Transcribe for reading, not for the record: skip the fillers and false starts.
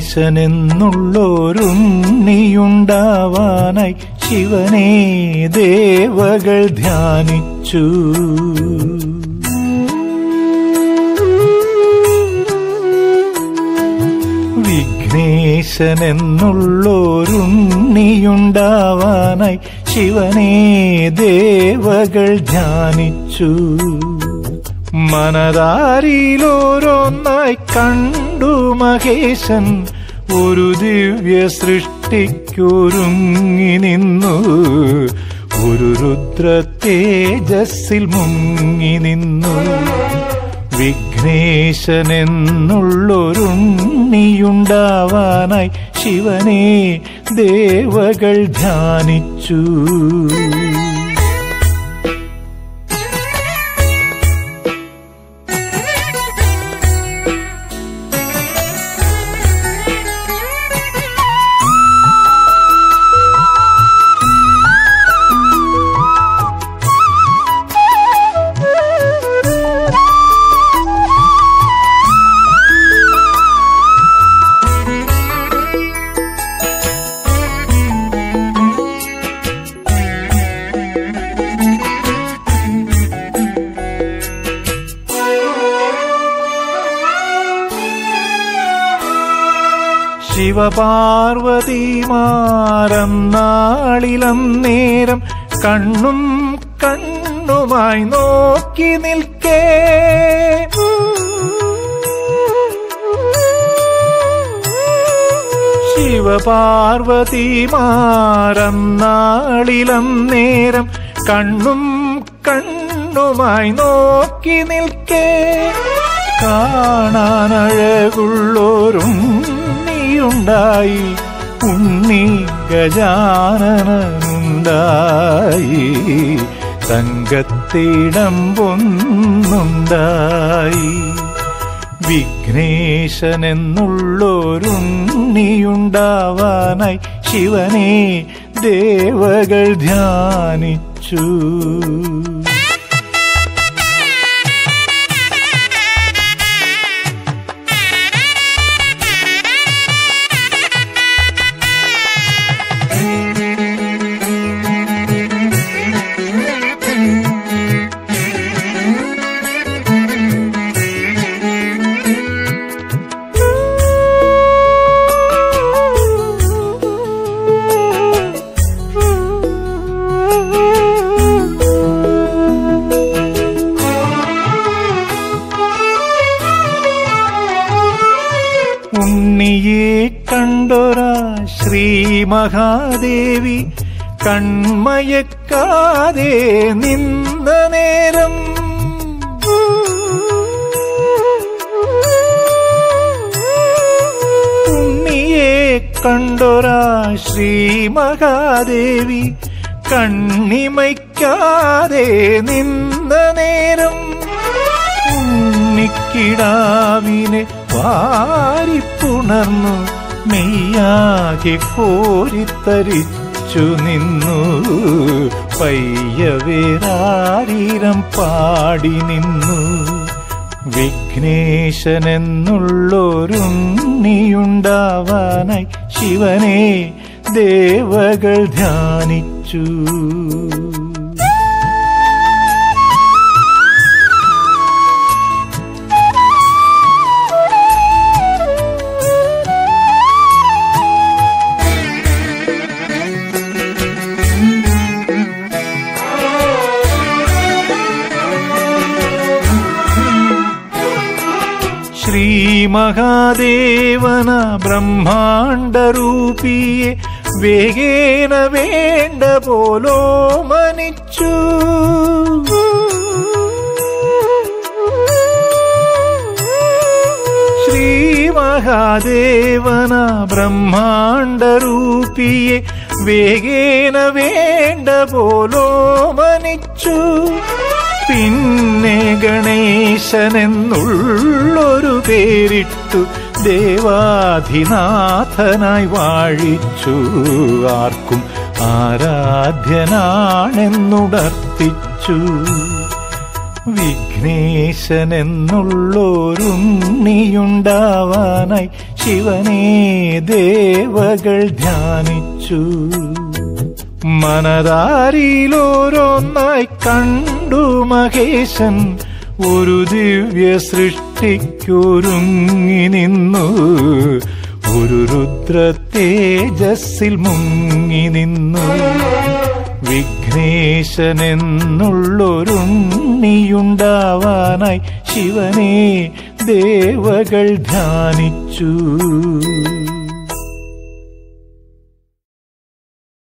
വിഘ്നേശനെന്നുള്ളൊരുണ്ണിയുണ്ടാവാനായി ശിവനെ ദേവകൾ ധ്യാനിച്ചു. വിഘ്നേശനെന്നുള്ളൊരുണ്ണിയുണ്ടാവാനായി ശിവനെ ദേവകൾ ധ്യാനിച്ചു. മനതാരിയിലോരോന്നായി കണ്ടു മഹേശൻ ഒരു ദിവ്യ സൃഷ്ടിക്കൊരുങ്ങി നിന്നു. ഒരു രുദ്ര തേജസ്സിൽ മുങ്ങി നിന്നു. വിഘ്നേശനെന്നുള്ളൊരുണ്ണിയുണ്ടാവാനായി ശിവനെ ദേവകൾ ധ്യാനിച്ചു. ശിവപാർവതിമാരന്നാളിലന്നേരം കണ്ണും കണ്ണുമായി നോക്കി നിൽക്കേ ശിവപാർവതിമാരന്നാളിലന്നേരം കണ്ണും കണ്ണുമായി നോക്കി നിൽക്കേ കാണാനഴകുള്ളോരുണ്ണിയുണ്ടായി. ഉണ്ണി ഗജാനനുണ്ടായി. തങ്കത്തിടമ്പൊന്നുണ്ടായി. വിഘ്നേശനെന്നുള്ളൊരുണ്ണിയുണ്ടാവാനായി ശിവനെ ദേവകൾ ധ്യാനിച്ചു. ഉണ്ണിയെ കണ്ടൊരാ ശ്രീ മഹാദേവി കൺമയക്കാതെ നിന്ന നേരം ഉണ്ണിയെ കണ്ടൊരാ ശ്രീ മഹാദേവി കണ്ണിമയ്ക്കാതെ നിന്ന നേരം ഉണ്ണിക്കിടാവിനെ വാരിപ്പുണർന്നു മെയ്യാകെ കോരിത്തരിച്ചു നിന്നു. പയ്യവേറാരീരം പാടി നിന്നു. വിഘ്നേശനെന്നുള്ളൊരുണ്ണിയുണ്ടാവാനായി ശിവനെ ദേവകൾ ധ്യാനിച്ചു. ശ്രീ മഹാദേവന ബ്രഹ്മാണ്ഡരൂപിയെ വേഗേന വേണ്ട പോലോ മനിച്ചു. ശ്രീ മഹാദേവന ബ്രഹ്മാണ്ഡരൂപിയെ വേഗേന വേണ്ട പോലോ മനിച്ചു. പിന്നെ ഗണേശനെന്നുള്ളൊരു പേരിട്ടു ദേവാധിനാഥനായി വാഴിച്ചു. ആർക്കും ആരാധ്യനാണെന്നുണർത്തിച്ചു. വിഘ്നേശനെന്നുള്ളൊരുണ്ണിയുണ്ടാവാനായി ശിവനെ ദേവകൾ ധ്യാനിച്ചു. മനതാരിയിലോരോന്നായി കണ്ടു മഹേശൻ ഒരു ദിവ്യ സൃഷ്ടിക്കൊരുങ്ങി നിന്നു. ഒരു രുദ്ര തേജസ്സിൽ മുങ്ങി നിന്നു. വിഘ്നേശനെന്നുള്ളൊരുണ്ണിയുണ്ടാവാനായി ശിവനെ ദേവകൾ ധ്യാനിച്ചു.